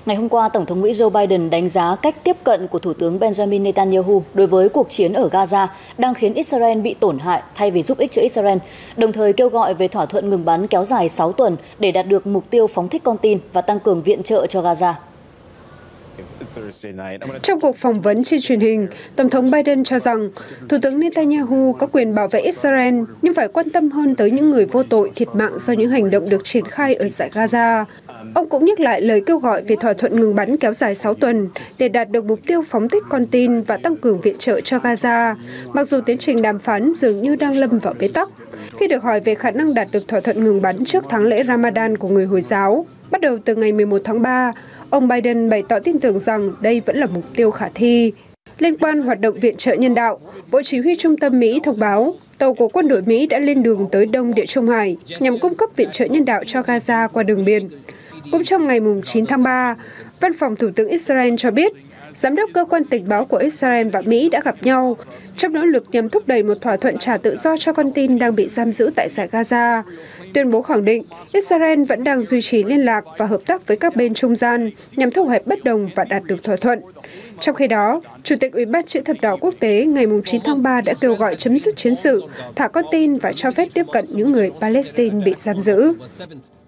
Ngày hôm qua, Tổng thống Mỹ Joe Biden đánh giá cách tiếp cận của Thủ tướng Benjamin Netanyahu đối với cuộc chiến ở Gaza đang khiến Israel bị tổn hại thay vì giúp ích cho Israel, đồng thời kêu gọi về thỏa thuận ngừng bắn kéo dài 6 tuần để đạt được mục tiêu phóng thích con tin và tăng cường viện trợ cho Gaza. Trong cuộc phỏng vấn trên truyền hình, Tổng thống Biden cho rằng Thủ tướng Netanyahu có quyền bảo vệ Israel nhưng phải quan tâm hơn tới những người vô tội thiệt mạng do những hành động được triển khai ở dải Gaza. Ông cũng nhắc lại lời kêu gọi về thỏa thuận ngừng bắn kéo dài 6 tuần để đạt được mục tiêu phóng thích con tin và tăng cường viện trợ cho Gaza, mặc dù tiến trình đàm phán dường như đang lâm vào bế tắc. Khi được hỏi về khả năng đạt được thỏa thuận ngừng bắn trước tháng lễ Ramadan của người Hồi giáo, bắt đầu từ ngày 11 tháng 3, ông Biden bày tỏ tin tưởng rằng đây vẫn là mục tiêu khả thi. Liên quan hoạt động viện trợ nhân đạo, Bộ Chỉ huy Trung tâm Mỹ thông báo tàu của quân đội Mỹ đã lên đường tới Đông Địa Trung Hải nhằm cung cấp viện trợ nhân đạo cho Gaza qua đường biển. Cũng trong ngày 9 tháng 3, Văn phòng Thủ tướng Israel cho biết, Giám đốc cơ quan tình báo của Israel và Mỹ đã gặp nhau trong nỗ lực nhằm thúc đẩy một thỏa thuận trả tự do cho con tin đang bị giam giữ tại dải Gaza. Tuyên bố khẳng định Israel vẫn đang duy trì liên lạc và hợp tác với các bên trung gian nhằm thu hẹp bất đồng và đạt được thỏa thuận. Trong khi đó, Chủ tịch Ủy ban Chữ thập đỏ quốc tế ngày 9 tháng 3 đã kêu gọi chấm dứt chiến sự, thả con tin và cho phép tiếp cận những người Palestine bị giam giữ.